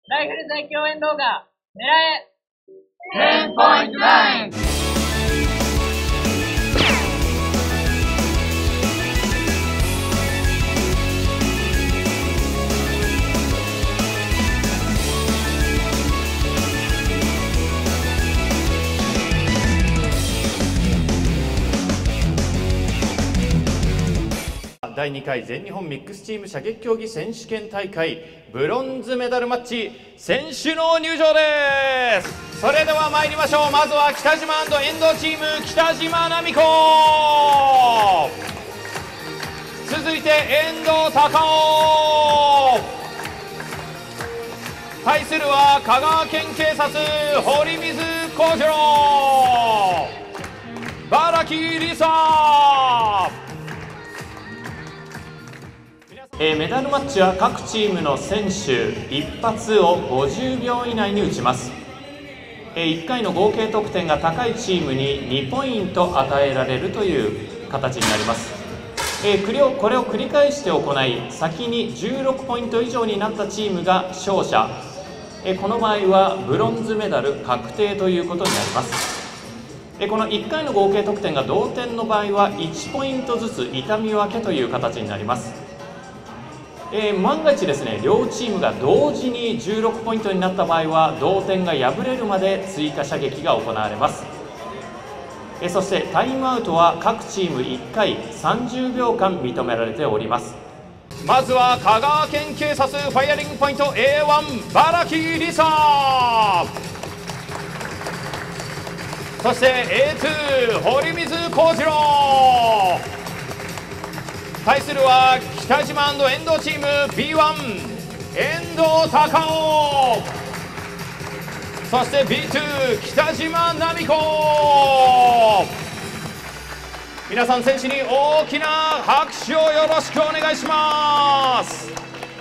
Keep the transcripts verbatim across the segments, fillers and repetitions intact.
ライフル最強遠動画、狙えテンポイントライン。 だいにかい全日本ミックスチーム射撃競技選手権大会ブロンズメダルマッチ選手の入場です。それでは参りましょう。まずは北島&遠藤チーム、北島奈美子。続いて遠藤隆夫。対するは香川県警察堀水幸次郎、荒木梨沙。えー、メダルマッチは各チームの選手一発をごじゅうびょう以内に打ちます。えー、いっかいの合計得点が高いチームににポイント与えられるという形になります。えー、これをこれを繰り返して行い、先にじゅうろくポイント以上になったチームが勝者。えー、この場合はブロンズメダル確定ということになります。えー、このいっかいの合計得点が同点の場合はいちポイントずつ痛み分けという形になります。えー、万が一ですね、両チームが同時にじゅうろくポイントになった場合は同点が破れるまで追加射撃が行われます。えー、そしてタイムアウトは各チームいっかいさんじゅうびょうかん認められております。まずは香川県警察ファイアリングポイント エーワン 荒木梨沙、そして エーツー 堀水幸次郎。対するは北島&遠藤チーム ビーワン 遠藤隆夫、そして ビーツー 北島奈美子。皆さん選手に大きな拍手をよろしくお願いします。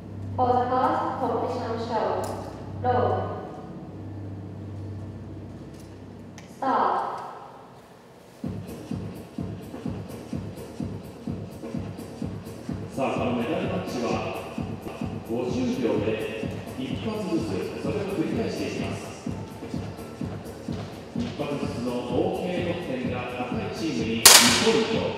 さあ、このメダルマッチはごじゅうびょうで一発ずつそれを繰り返していきます。一発ずつの合計得点が高いチームににポイント。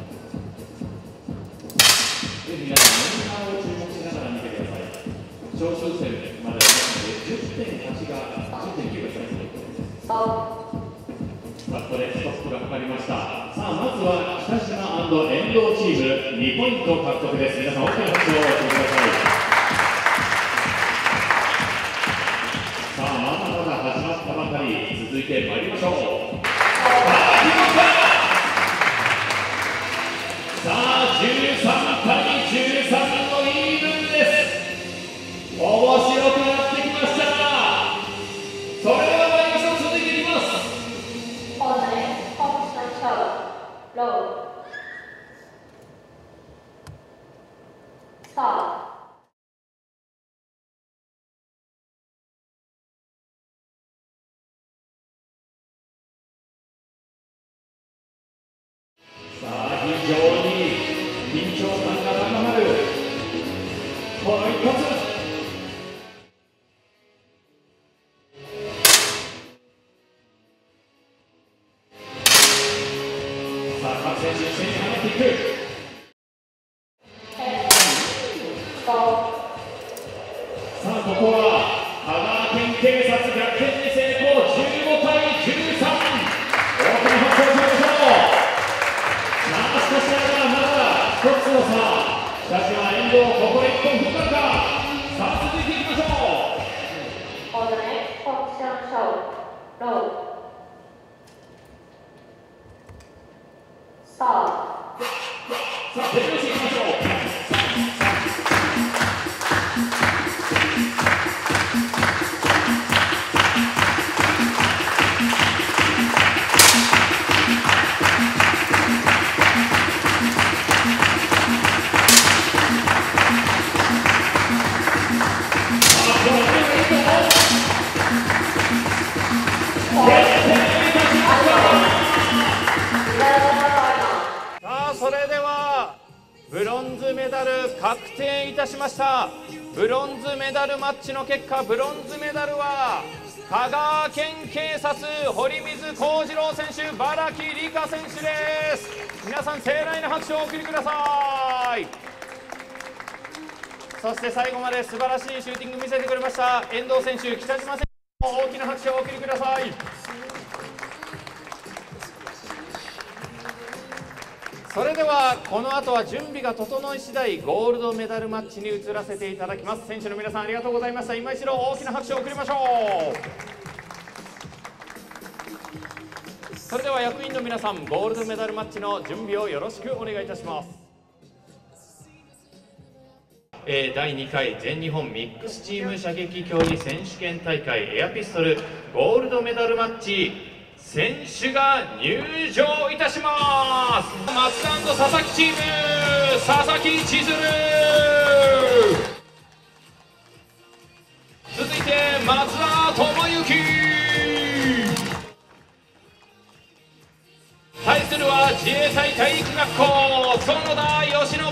ぜひ皆さんメンバーを注目しながら見てください。小数点まではじゅってんはちが じゅってんきゅう が最高です。さあ、ここでストップがかかりました。さあ、まずは北島&遠藤チームにポイント獲得です。皆さん大きな拍手をお送りください。さあ、まだまだ始まったばかり。続いてまいりましょう。さあ、じゅうさんたいじゅうさんのイーブンです。面白くなってきました。それでは参りましょう。続いていきます。さあ、非常に緊張感が高まるこの一発。さあ、各選手一斉に放っていく。さあ、ここは香川県警察逆転に成功。じゅうごたいじゅうさん、大きな拍手をしましょう。さあ、しかしながらまだ一つの差。北島遠藤、ここで一本踏んだか。さあ、続いていきましょう。さあ、手拍子いきましょう。 さあ、それではブロンズメダル確定いたしました。 ブロンズメダルマッチの結果、ブロンズメダルは香川県警察堀水幸次郎選手、荒木理香選手です。皆さん盛大な拍手をお送りください。そして最後まで素晴らしいシューティング見せてくれました遠藤選手、北島選手も大きな拍手をお送りください。それではこの後は準備が整い次第ゴールドメダルマッチに移らせていただきます。選手の皆さんありがとうございました。今一度大きな拍手を送りましょう。それでは役員の皆さん、ゴールドメダルマッチの準備をよろしくお願いいたします。えー、だいにかい全日本ミックスチーム射撃競技選手権大会エアピストルゴールドメダルマッチ、選手が入場いたします。松田&佐々木チーム、佐々木千鶴、続いて松田智之、対するは自衛隊体育学校園田義信、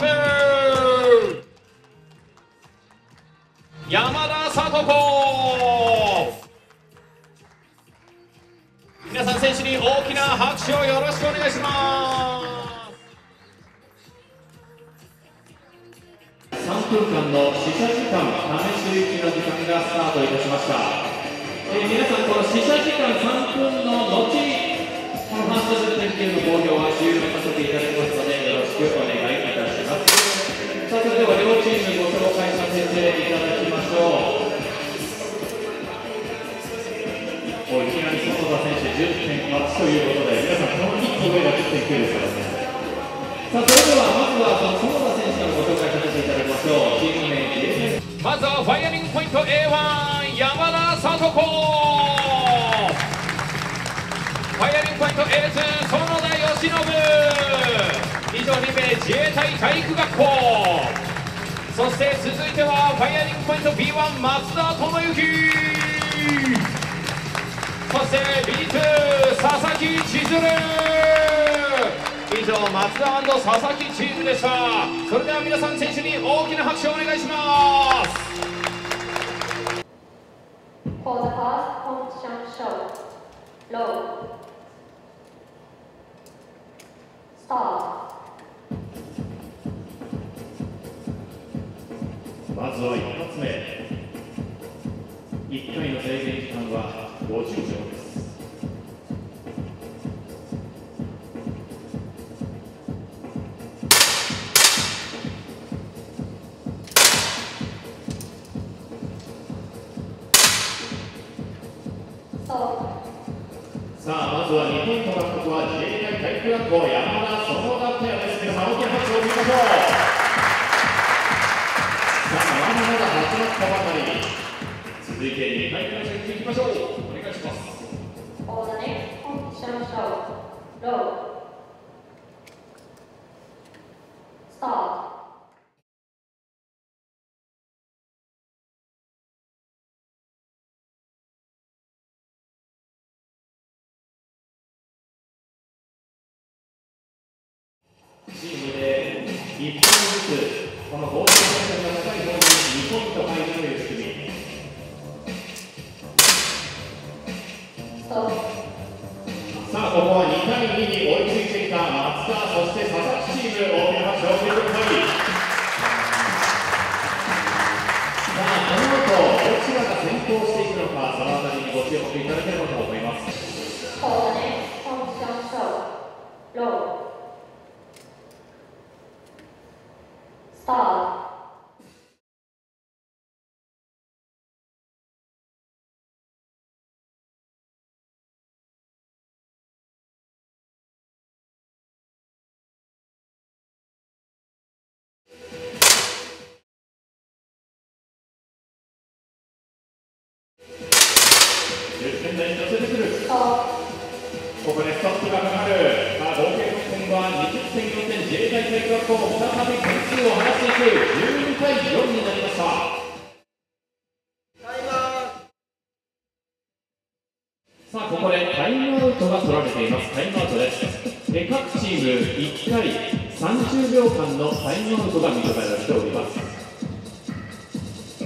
山田聡子。皆さん選手に大きな拍手をよろしくお願いします。さんぷんかんの試写時間試し撃ちの時間がスタートいたしました。えー、皆さんこの試写時間さんぷんの後、この反射する点検の公表は終了させていただきますのでよろしくお願いいたします。さあそれでは両チームご紹介させていただきましょう。いきなり園田選手じゅってんはちということで、皆さんこのいっこ上がじゅってんきゅうですからね。さあそれではまずはその園田選手からご紹介させていただきましょう。チーム名です。まずはファイアリングポイント エーワン 山田聡子、ファイアリングポイント エーツー 園田義信、以上にめい自衛隊体育学校、そして続いてはファイアリングポイント ビーワン 松田智之、そして ビーツー 佐々木千鶴。以上松田&佐々木チームでした。それでは皆さん選手に大きな拍手をお願いします。 For the first competition show, low, start. まずは一発目、いっかいの制限時間はごじゅうびょうです。さあまずはにポイント獲得は自衛隊体育学校山田園田ペアです。皆さん大きな拍手を送りましょう。さあまだまだ始まったばかり。続いてにかいめの射撃いきましょう。お願いします。 For the next competition show, low, start. チームでいっぽんずつこのゴールドセンターが高い方ににポイント入るという仕組み。さあここはにたいにに追いついていた松田、そして佐々木チーム、大きな拍手を送ってください。さあこの後どちらが先行していくのか、そのあたりにご注目いただければと思います。 For the next competition show, low, start. じゅってん台に乗せてくる。ここでストップがかかる。さあ合計得点はにじゅってんよんてん、自衛隊体育学校再び点数を離していく。じゅうにたいよんになりました。さあここでタイムアウトが取られています。タイムアウトです。え各チームいっかいさんじゅうびょうかんのタイムアウトが認められております。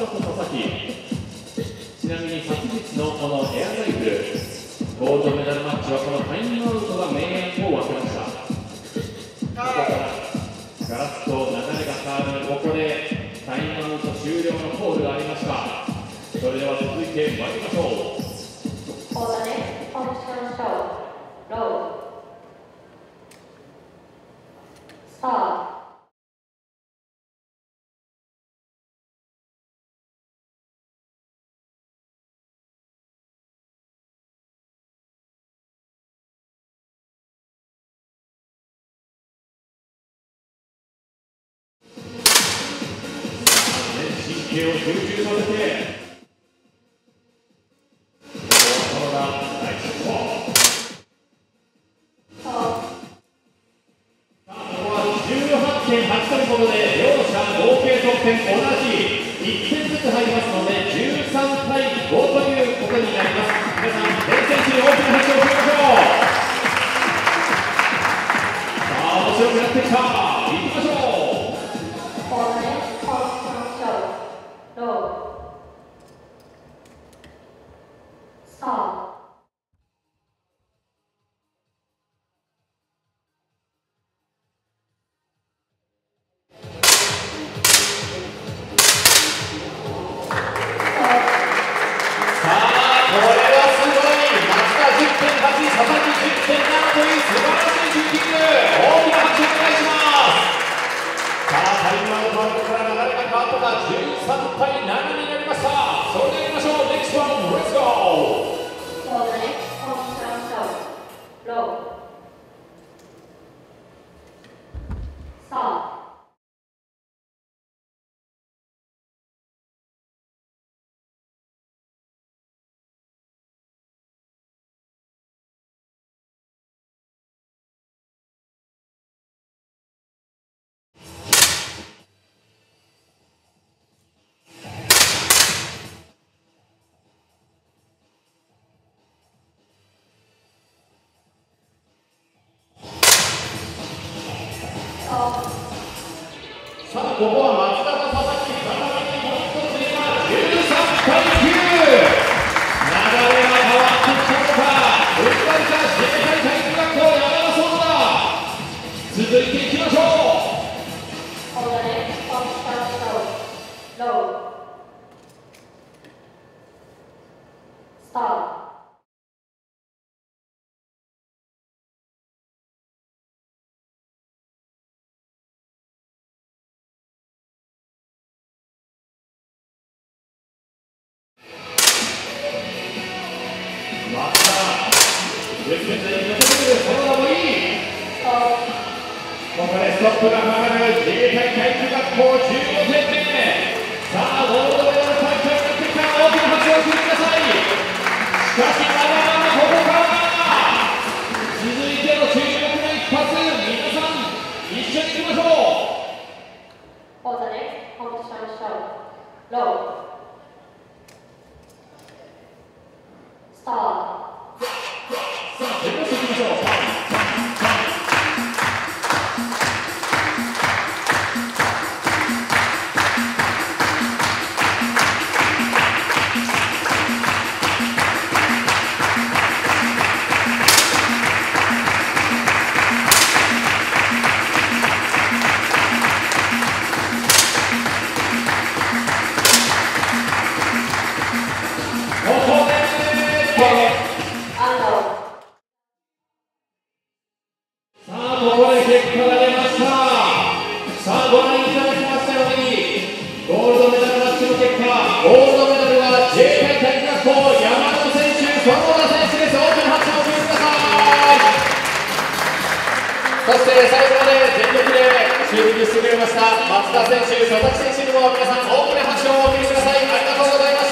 本佐々木。ちなみに昨日のこのエアライフルゴールドメダルマッチはこのタイムアウトが明暗を分けました。ここからガラッと流れが変わる。ここでタイムアウト終了のコールがありました。それでは続いて参りましょう。 For the next competition show, roll. Start. 神経を集中させて。じゅうはちてんはち ということで両者合計得点同じいってんずつ入りますのでじゅうさんたいごということになります。皆さん連戦士に大きな拍手を送りましょう。さあ面白くなってきた。いきましょう。 For the next competition show, roll. Start. じゅうさんたいななになりました。それではいきましょう。 ネクスト ワン、レッツゴー。 For the next competition show, roll. Start. さあここは松田と佐々木、再びポイント追加。じゅうさんたいきゅう。流れが変わってきたのか。うっかりか自衛隊体育学校山田そうだ。続いていきましょう。 For the next competition show, roll. Start. ここでストップがかかる。自衛隊体育学校じゅうごてんめ。さあゴールドメダル大会になってきた。大きな拍手を送ってください。しかしまだまだここから続いての注目の一発、皆さん一緒にいきましょう。 For the next competition show, roll. Start. さあ手拍子いきましょう。そして最後まで全力で修理してくれました松田選手、佐々木選手にも皆さん大きな拍手をお送りください。ありがとうございました。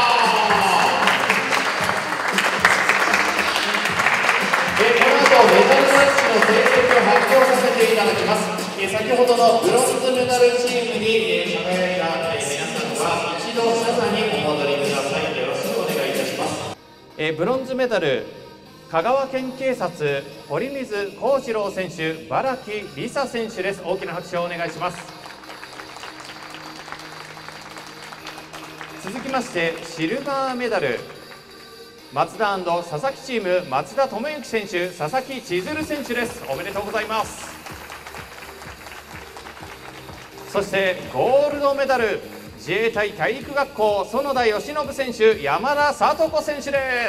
えこの後メダルマッチの成績を発表させていただきます。え先ほどのブロンズメダルチームに、え輝いた、え皆さんは一度車座にお戻りください。よろしくお願いいたします。 えブロンズメダル香川県警察堀水幸次郎選手、茨城梨沙選手です。大きな拍手をお願いします。 ましてシルバーメダル、マツダ&佐々木チーム、松田智之選手、佐々木千鶴選手です。おめでとうございます。そしてゴールドメダル、自衛隊体育学校園田義信選手、山田聡子選手です。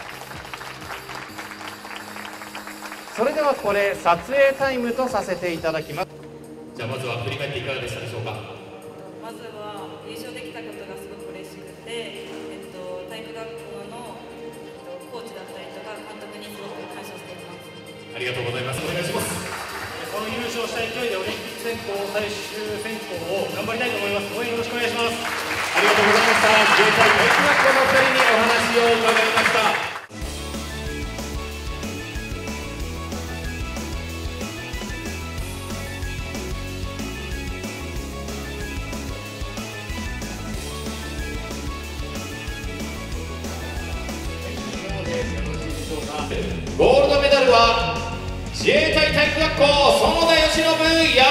それではここで撮影タイムとさせていただきます。 じゃあまずは振り返っていかがでしたでしょうか。 まずは優勝できたことがすごく嬉しくて、えっと、体育学校の、えっと、コーチだったりとか監督にすごく感謝しています。 ありがとうございます。お願いします。 この優勝した勢いでオリンピック選考最終選考を頑張りたいと思います。応援よろしくお願いします。 ありがとうございました。自衛隊体育学校のふたりにお話を伺いました。ゴールドメダルは自衛隊体育学校園田義信、山